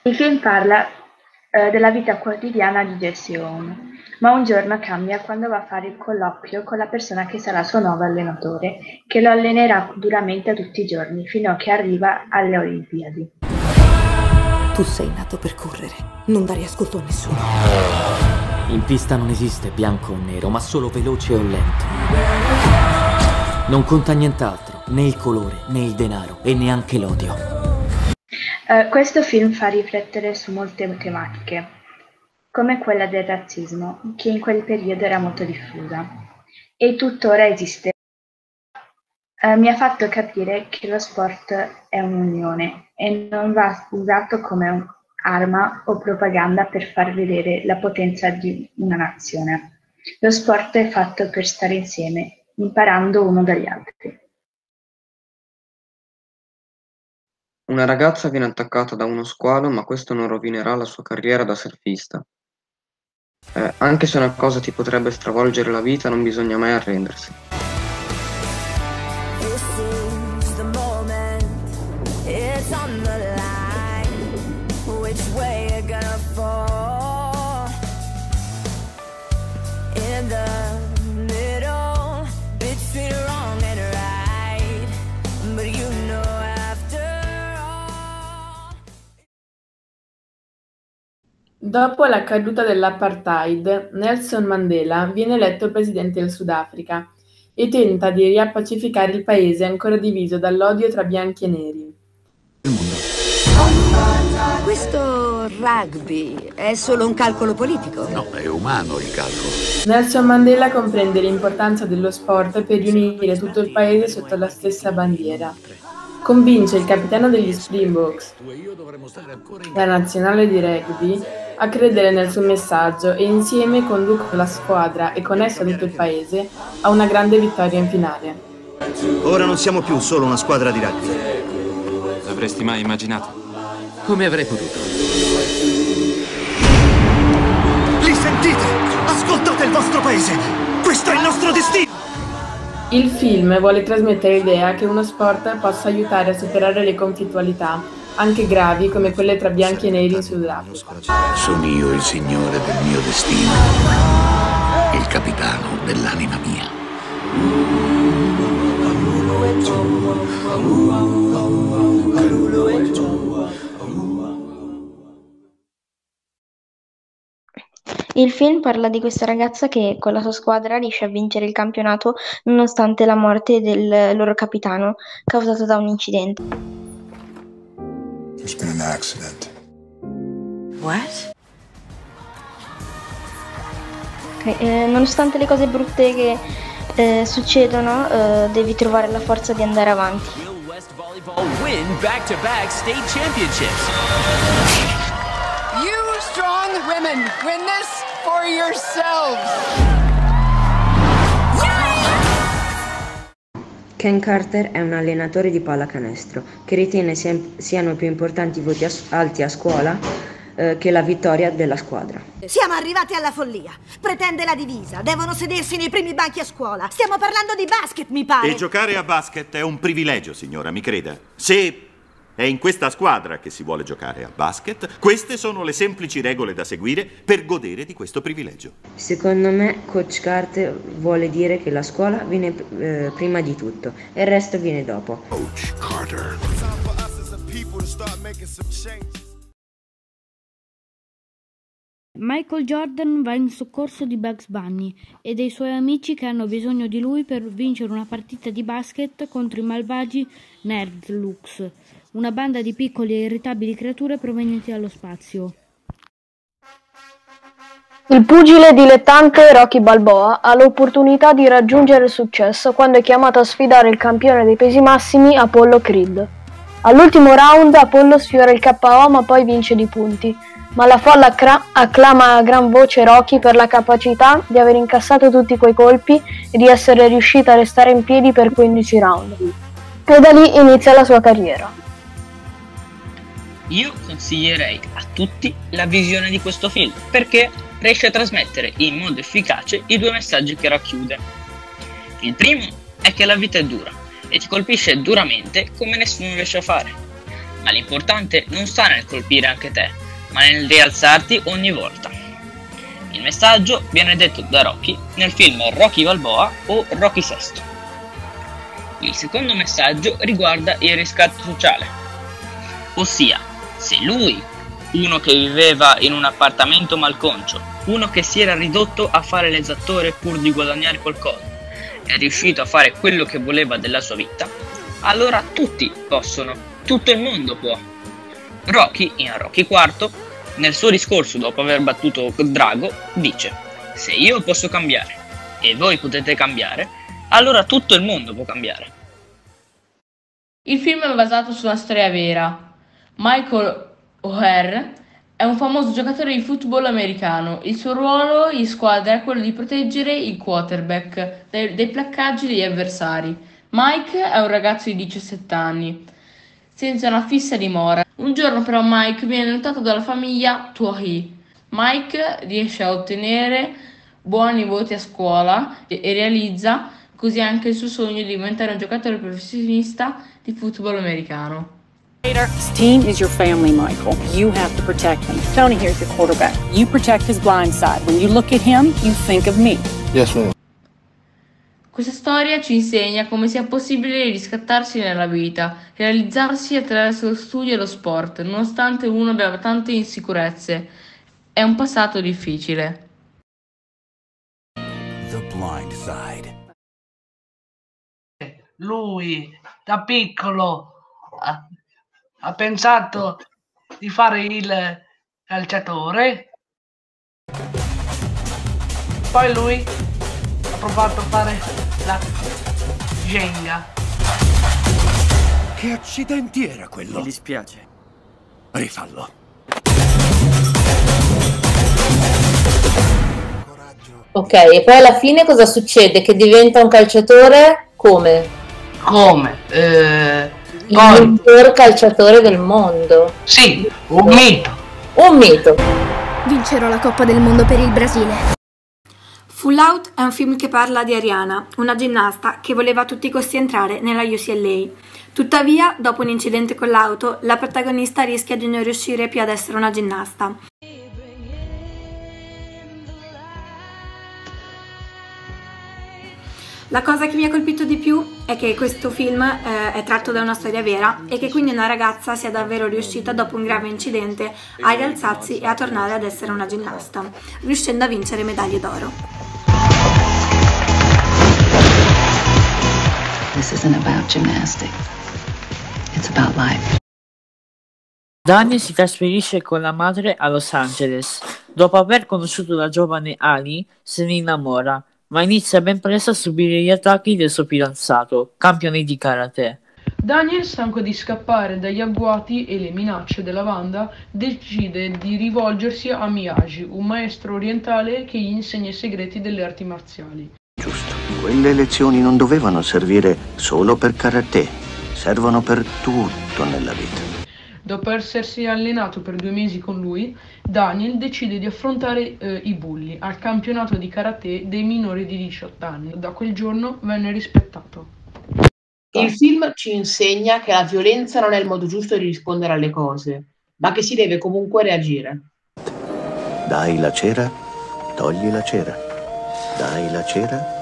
Il film parla della vita quotidiana di Jesse Owens, ma un giorno cambia quando va a fare il colloquio con la persona che sarà il suo nuovo allenatore, che lo allenerà duramente tutti i giorni, fino a che arriva alle Olimpiadi. Tu sei nato per correre, non dare ascolto a nessuno. In pista non esiste bianco o nero, ma solo veloce o lento. Non conta nient'altro, né il colore, né il denaro e neanche l'odio. Questo film fa riflettere su molte tematiche, come quella del razzismo, che in quel periodo era molto diffusa e tuttora esiste. Mi ha fatto capire che lo sport è un'unione e non va usato come arma o propaganda per far vedere la potenza di una nazione. Lo sport è fatto per stare insieme, imparando uno dagli altri. Una ragazza viene attaccata da uno squalo, ma questo non rovinerà la sua carriera da surfista. Anche se una cosa ti potrebbe stravolgere la vita, non bisogna mai arrendersi. Dopo la caduta dell'apartheid, Nelson Mandela viene eletto presidente del Sudafrica e tenta di riappacificare il paese ancora diviso dall'odio tra bianchi e neri. Questo rugby è solo un calcolo politico? No, è umano il calcolo. Nelson Mandela comprende l'importanza dello sport per riunire tutto il paese sotto la stessa bandiera. Convince il capitano degli Springboks, la nazionale di rugby, a credere nel suo messaggio e insieme conducono la squadra e con essa tutto il paese a una grande vittoria in finale. Ora non siamo più solo una squadra di rugby. L'avresti mai immaginato? Come avrei potuto? Li sentite? Ascoltate il vostro paese! Questo è il nostro destino! Il film vuole trasmettere l'idea che uno sport possa aiutare a superare le conflittualità, anche gravi come quelle tra bianchi e neri in Sudafrica. Sono io il signore del mio destino, il capitano dell'anima mia. Il film parla di questa ragazza che con la sua squadra riesce a vincere il campionato nonostante la morte del loro capitano causata da un incidente. There's been an accident. What? Nonostante le cose brutte che succedono, devi trovare la forza di andare avanti. Win back-to-back state championships. You strong women, win this for yourselves. Ken Carter è un allenatore di pallacanestro che ritiene siano più importanti i voti alti a scuola che la vittoria della squadra. Siamo arrivati alla follia. Pretende la divisa, devono sedersi nei primi banchi a scuola. Stiamo parlando di basket, mi pare. E giocare a basket è un privilegio, signora, mi creda. Se è in questa squadra che si vuole giocare a basket, queste sono le semplici regole da seguire per godere di questo privilegio. Secondo me, Coach Carter vuole dire che la scuola viene prima di tutto e il resto viene dopo. Coach Carter. Michael Jordan va in soccorso di Bugs Bunny e dei suoi amici che hanno bisogno di lui per vincere una partita di basket contro i malvagi Nerdlux, una banda di piccole e irritabili creature provenienti dallo spazio. Il pugile dilettante Rocky Balboa ha l'opportunità di raggiungere il successo quando è chiamato a sfidare il campione dei pesi massimi Apollo Creed. All'ultimo round Apollo sfiora il KO ma poi vince di punti, ma la folla acclama a gran voce Rocky per la capacità di aver incassato tutti quei colpi e di essere riuscito a restare in piedi per 15 round. E da lì inizia la sua carriera. Io consiglierei a tutti la visione di questo film, perché riesce a trasmettere in modo efficace i due messaggi che racchiude. Il primo è che la vita è dura e ti colpisce duramente come nessuno riesce a fare. ma l'importante non sta nel colpire anche te, ma nel rialzarti ogni volta. Il messaggio viene detto da Rocky nel film Rocky Balboa o Rocky VI. Il secondo messaggio riguarda il riscatto sociale, ossia se lui, uno che viveva in un appartamento malconcio, uno che si era ridotto a fare l'esattore pur di guadagnare qualcosa, è riuscito a fare quello che voleva della sua vita, allora tutti possono, tutto il mondo può. Rocky, in Rocky IV, nel suo discorso dopo aver battuto Drago, dice: se io posso cambiare e voi potete cambiare, allora tutto il mondo può cambiare. Il film è basato su una storia vera. Michael O'Hare è un famoso giocatore di football americano. Il suo ruolo in squadra è quello di proteggere il quarterback dai placcaggi degli avversari. Mike è un ragazzo di 17 anni, senza una fissa dimora. Un giorno però Mike viene notato dalla famiglia Tuohy. Mike riesce a ottenere buoni voti a scuola e realizza così anche il suo sogno di diventare un giocatore professionista di football americano. This team is your family, Michael. You have to protect them. Tony here's your quarterback. You protect his blind side. When you look at him, you think of me. Yes, ma'am. Questa storia ci insegna come sia possibile riscattarsi nella vita, realizzarsi attraverso lo studio e lo sport, nonostante uno abbia tante insicurezze. È un passato difficile. The Blind Side. Lui, da piccolo, ha pensato di fare il calciatore. Poi lui ha provato a fare la Jenga. Che accidenti era quello? Mi dispiace. Rifallo. Ok, e poi alla fine cosa succede? Che diventa un calciatore come? Il miglior calciatore del mondo. Sì, un mito. Un mito. Vincerò la Coppa del Mondo per il Brasile. Full Out è un film che parla di Ariana, una ginnasta che voleva a tutti i costi entrare nella UCLA. Tuttavia, dopo un incidente con l'auto, la protagonista rischia di non riuscire più ad essere una ginnasta. La cosa che mi ha colpito di più è che questo film è tratto da una storia vera e che quindi una ragazza sia davvero riuscita dopo un grave incidente a rialzarsi e a tornare ad essere una ginnasta, riuscendo a vincere medaglie d'oro. This isn't about gymnastics. It's about life. Daniel si trasferisce con la madre a Los Angeles. Dopo aver conosciuto la giovane Annie, se ne innamora, ma inizia ben presto a subire gli attacchi del suo fidanzato, campione di karate. Daniel, stanco di scappare dagli agguati e le minacce della banda, decide di rivolgersi a Miyagi, un maestro orientale che gli insegna i segreti delle arti marziali. Giusto. Quelle lezioni non dovevano servire solo per karate, servono per tutto nella vita. Dopo essersi allenato per 2 mesi con lui, Daniel decide di affrontare i bulli al campionato di karate dei minori di 18 anni. Da quel giorno venne rispettato. Il film ci insegna che la violenza non è il modo giusto di rispondere alle cose, ma che si deve comunque reagire. Dai la cera, togli la cera. Dai la cera,